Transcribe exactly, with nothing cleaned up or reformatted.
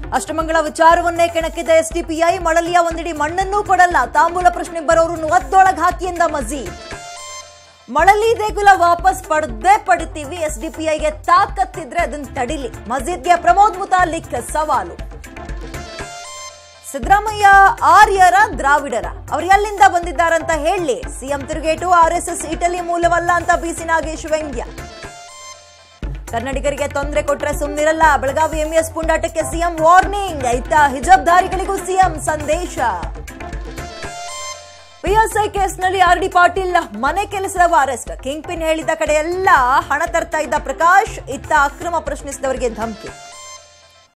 Ashtamangala ವಿಚಾರವನ್ನೇ ಕೆಣಕಿದ SDPI. ಮಳಲಿಯ ಒಂದಿಡಿ ಮಣ್ಣನ್ನೂ ಕೊಡಲ್ಲ, ತಾಂಬೂಲ ಪ್ರಶ್ನೆ ಬರೋರನ್ನು ಒದ್ದೊಳಗೆ ಹಾಕಿ ಎಂದ ಮಜೀದ್. ಮಳಲಿ ದೇಗುಲ ವಾಪಸ್ ಪಡೆದೇ ಪಡಿತೀವಿ, ಎಸ್ಡಿಪಿಐಗೆ ತಾಕತ್ತಿದ್ರೆ ಅದನ್ನ ತಡಿಲಿ. ಮಜೀದ್ಗೆ ಪ್ರಮೋದ್ ಮುತಾಲಿಕ್ ಸವಾಲು. ಸಿದ್ದರಾಮಯ್ಯ ಆರ್ಯರ ದ್ರಾವಿಡರ, ಅವರು ಎಲ್ಲಿಂದ ಬಂದಿದ್ದಾರಂತ ಹೇಳಿ. ಸಿಎಂ ತಿರುಗೇಟು, ಆರ್ಎಸ್ಎಸ್ ಇಟಲಿ ಮೂಲವಲ್ಲ ಅಂತ ಬಿಸಿ ನಾಗೇಶ್ ವ್ಯಂಗ್ಯ. ಕನ್ನಡಿಗರಿಗೆ ತೊಂದರೆ ಕೊಟ್ರೆ ಸುಮ್ಮನಿರಲ್ಲ, ಬೆಳಗಾವಿ ಎಂಇಎಸ್ ಪುಂಡಾಟಕ್ಕೆ ಸಿಎಂ ವಾರ್ನಿಂಗ್. ಇತ್ತ ಹಿಜಾಬ್ದಾರಿಗಳಿಗೂ ಸಿಎಂ ಸಂದೇಶ. ಪಿಎಸ್ಐ ಕೇಸ್ನಲ್ಲಿ ಆರ್ ಡಿ ಪಾಟೀಲ್ ಮನೆ ಕೆಲಸದವ ಅರೆಸ್ಟ್. ಕಿಂಗ್ ಪಿನ್ ಹೇಳಿದ ಕಡೆ ಎಲ್ಲ ಹಣ ತರ್ತಾ ಇದ್ದ ಪ್ರಕಾಶ್, ಇತ್ತ ಅಕ್ರಮ ಪ್ರಶ್ನಿಸಿದವರಿಗೆ ಧಮಕಿ.